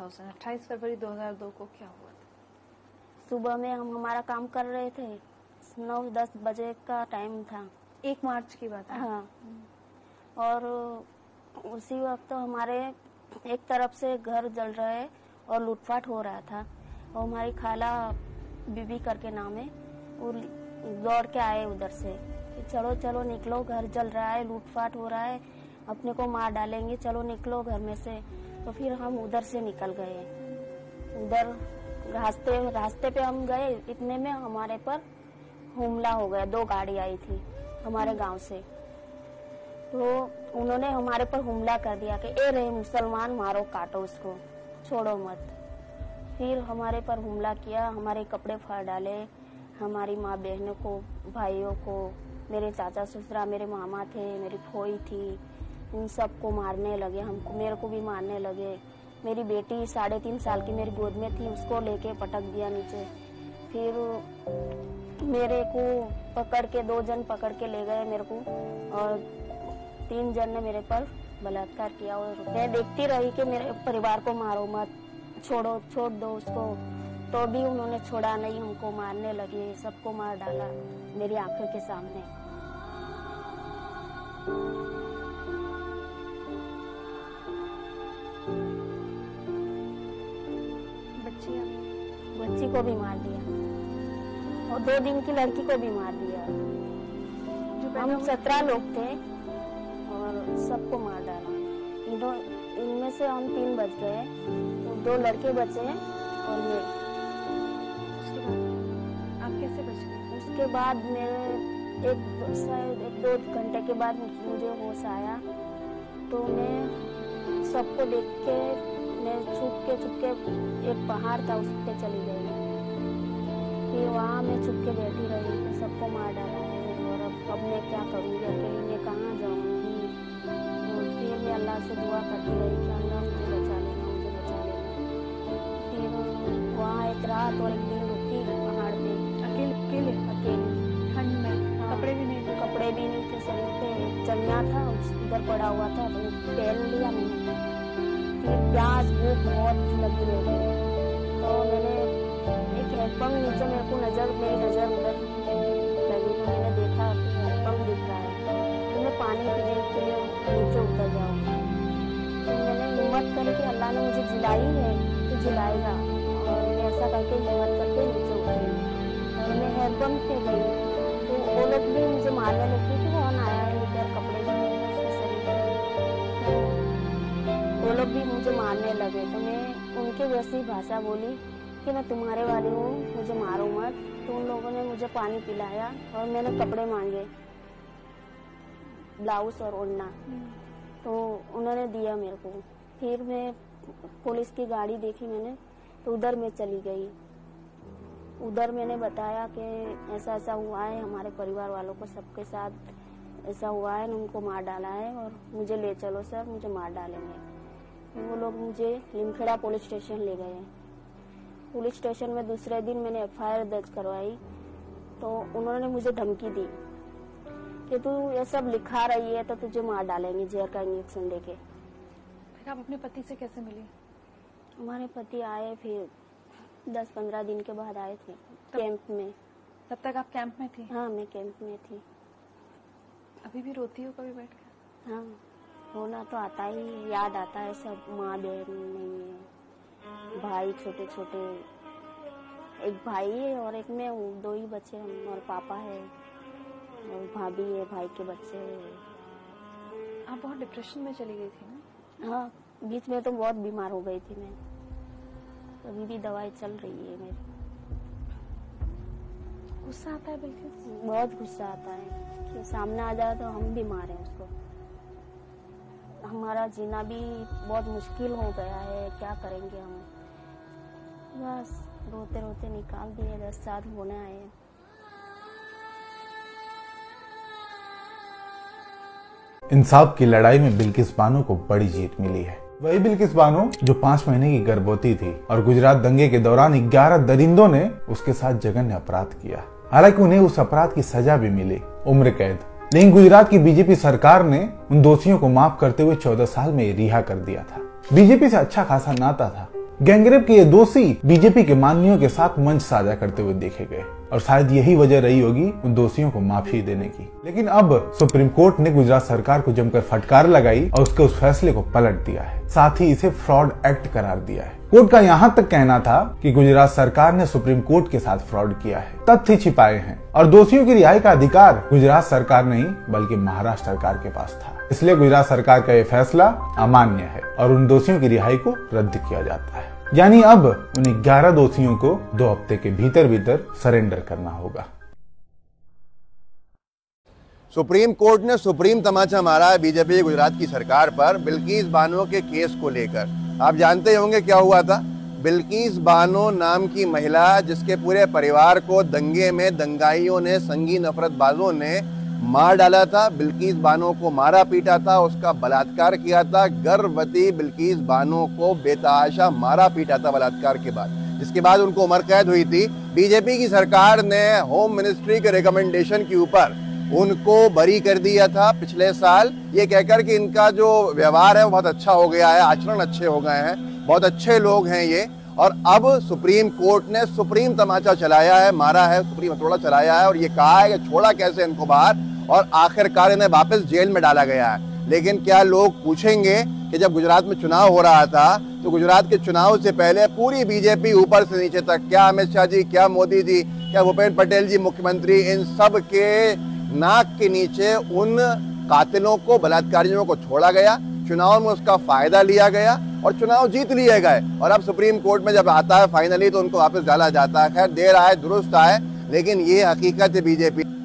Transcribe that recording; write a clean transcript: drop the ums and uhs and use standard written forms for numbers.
28 फरवरी 2002 को क्या हुआ था? सुबह में हम हमारा काम कर रहे थे, 9-10 बजे का टाइम था। 1 मार्च की बात है। हाँ, और उसी वक्त तो हमारे एक तरफ से घर जल रहे और लूटपाट हो रहा था, और हमारी खाला बीबी करके नाम है, वो दौड़ के आए उधर से, चलो चलो निकलो, घर जल रहा है, लूटपाट हो रहा है, अपने को मार डालेंगे, चलो निकलो घर में से। तो फिर हम उधर से निकल गए। उधर रास्ते पे हम गए, इतने में हमारे पर हमला हो गया। 2 गाड़ी आई थी हमारे गांव से, तो उन्होंने हमारे पर हमला कर दिया कि ए रहे मुसलमान, मारो काटो उसको, छोड़ो मत। फिर हमारे पर हमला किया, हमारे कपड़े फाड़ डाले, हमारी माँ बहनों को, भाइयों को, मेरे चाचा ससुरा, मेरे मामा थे, मेरी फोई थी, उन सबको मारने लगे, हमको, मेरे को भी मारने लगे। मेरी बेटी 3.5 साल की मेरी गोद में थी, उसको लेके पटक दिया नीचे। फिर मेरे को पकड़ के 2 जन पकड़ के ले गए मेरे को, और 3 जन ने मेरे पर बलात्कार किया। और मैं देखती रही कि मेरे परिवार को मारो मत, छोड़ दो उसको, तो भी उन्होंने छोड़ा नहीं, हमको मारने लगे, सबको मार डाला मेरी आंखों के सामने। बच्ची को भी मार दिया, और 2 दिन की लड़की को भी मार दिया। हम 17 लोग थे और सबको मार डाला। इनमें से हम 3 बच गए, तो 2 लड़के बचे हैं और मैं। उसके बाद आप कैसे बच गए? उसके बाद मेरे 1-2 घंटे के बाद मुझे होश आया, तो मैं सबको देख के, मैं छुप के एक पहाड़ था, उस पे चली गई। फिर वहाँ मैं छुप के बैठी रही, तो सबको मार डाला है, और अब मैं क्या करूँगी, अकेले मैं कहाँ जाऊँगी। और फिर मैं अल्लाह से दुआ करती रही कि अल्लाह मुझे बचा लेना, मुझे बचा लेना। फिर वहाँ एक रात और एक दिन रुकी पहाड़ पे, अकेले ठंड में। हाँ, कपड़े भी नहीं थे? कपड़े भी नहीं थे शरीर पे, चलना था, उधर पड़ा हुआ था, तो पहन लिया मैंने। फिर प्यास भूख बहुत लगी मेरे को, तो मैंने एक हैंडपंप नीचे, मेरी नजर उधर लगी, तो मैंने देखा हैंडपंप दिख रहा है, तो मैं पानी पीने के लिए नीचे उतर जाऊँ। तो मैंने हिम्मत करके, अल्लाह ने मुझे जिलाई है तो जिलाएगा, और ऐसा करके हिम्मत करके नीचे उतरी, और मैं हैंडपंप पे गई। तो वो लोग भी मुझे मारने लगे कि कौन आया है इधर, कपड़े भी नहीं है उसके शरीर पे, वो लोग भी मुझे मारने लगे। तो मैं उनके जैसी भाषा बोली कि मैं तुम्हारे वाली हूँ, मुझे मारो मत। तो उन लोगों ने मुझे पानी पिलाया, और मैंने कपड़े मांगे, ब्लाउज और ओढ़ना, तो उन्होंने दिया मेरे को। फिर मैं पुलिस की गाड़ी देखी मैंने, तो उधर मैं चली गई। उधर मैंने बताया कि ऐसा ऐसा हुआ है, हमारे परिवार वालों को सबके साथ ऐसा हुआ है, उनको मार डाला है, और मुझे ले चलो सर, मुझे मार डालेंगे। वो लोग मुझे लिमखेड़ा पुलिस स्टेशन ले गए। पुलिस स्टेशन में दूसरे दिन मैंने FIR दर्ज करवाई, तो उन्होंने मुझे धमकी दी कि तू ये सब लिखा रही है तो तुझे मार डालेंगे जहर का इंजेक्शन देके। फिर आप अपने पति से कैसे मिली? हमारे पति आए, फिर 10-15 दिन के बाद आए थे कैंप में। तब तक आप कैंप में थी? हाँ, मैं कैंप में थी। अभी भी रोती हो कभी बैठ कर? हाँ, रोना तो आता ही, याद आता है सब, माँ बहन नहीं है, भाई छोटे छोटे, एक भाई है और एक मैं हूँ, 2 ही बच्चे हम, और पापा है और भाभी है, भाई के बच्चे हैं। आप बहुत डिप्रेशन में चली गई थी ना? हाँ, बीच में तो बहुत बीमार हो गई थी मैं, अभी भी दवाई चल रही है मेरी। गुस्सा आता है? बिल्कुल बहुत गुस्सा आता है कि सामने आ जाए तो हम भी मारें उसको। हमारा जीना भी बहुत मुश्किल हो गया है, क्या करेंगे हम। बस रोते रोते निकाल दिए, 10 साल होने आए। इंसाफ की लड़ाई में बिल्किस बानो को बड़ी जीत मिली है। वही बिल्किस बानो जो 5 महीने की गर्भवती थी और गुजरात दंगे के दौरान 11 दरिंदों ने उसके साथ जघन्य अपराध किया। हालांकि उन्हें उस अपराध की सजा भी मिली, उम्र कैद। लेकिन गुजरात की बीजेपी सरकार ने उन दोषियों को माफ करते हुए 14 साल में रिहा कर दिया था। बीजेपी से अच्छा खासा नाता था, गैंगरेप के ये दोषी बीजेपी के माननीयों के साथ मंच साझा करते हुए देखे गए और शायद यही वजह रही होगी उन दोषियों को माफी देने की। लेकिन अब सुप्रीम कोर्ट ने गुजरात सरकार को जमकर फटकार लगाई और उसके उस फैसले को पलट दिया है, साथ ही इसे फ्रॉड एक्ट करार दिया है। कोर्ट का यहाँ तक कहना था कि गुजरात सरकार ने सुप्रीम कोर्ट के साथ फ्रॉड किया है, तथ्य छिपाए हैं और दोषियों की रिहाई का अधिकार गुजरात सरकार नहीं बल्कि महाराष्ट्र सरकार के पास था। इसलिए गुजरात सरकार का ये फैसला अमान्य है और उन दोषियों की रिहाई को रद्द किया जाता है। यानी अब उन 11 दोषियों को 2 हफ्ते के भीतर सरेंडर करना होगा। सुप्रीम कोर्ट ने सुप्रीम तमाचा मारा है बीजेपी गुजरात की सरकार पर बिल्किस बानो के केस को लेकर। आप जानते होंगे क्या हुआ था। बिल्किस बानो नाम की महिला जिसके पूरे परिवार को दंगे में दंगाइयों ने, संगी नफरतबाजों ने मार डाला था। बिल्किस बानो को मारा पीटा था, उसका बलात्कार किया था। गर्भवती बिल्किस बानो को बेतहाशा मारा पीटा था बलात्कार के बाद, जिसके बाद उनको उम्र कैद हुई थी। बीजेपी की सरकार ने होम मिनिस्ट्री के रिकमेंडेशन के ऊपर उनको बरी कर दिया था पिछले साल, ये कहकर कि इनका जो व्यवहार है वो बहुत अच्छा हो गया है, आचरण अच्छे हो गए हैं, बहुत अच्छे लोग हैं ये। और अब सुप्रीम कोर्ट ने सुप्रीम तमाचा चलाया है, मारा है, सुप्रीम हथौड़ा चलाया है और ये कहा है कि छोड़ा कैसे इनको बाहर, और आखिरकार इन्हें वापस जेल में डाला गया है। लेकिन क्या लोग पूछेंगे कि जब गुजरात में चुनाव हो रहा था तो गुजरात के चुनाव से पहले पूरी बीजेपी ऊपर से नीचे तक, क्या अमित शाह जी, क्या मोदी जी, क्या भूपेंद्र पटेल जी मुख्यमंत्री, इन सब के नाक के नीचे उन कातिलों को, बलात्कारियों को छोड़ा गया, चुनाव में उसका फायदा लिया गया और चुनाव जीत लिए गए। और अब सुप्रीम कोर्ट में जब आता है फाइनली तो उनको वापस डाला जाता है। खैर देर आए दुरुस्त आए, लेकिन ये हकीकत है बीजेपी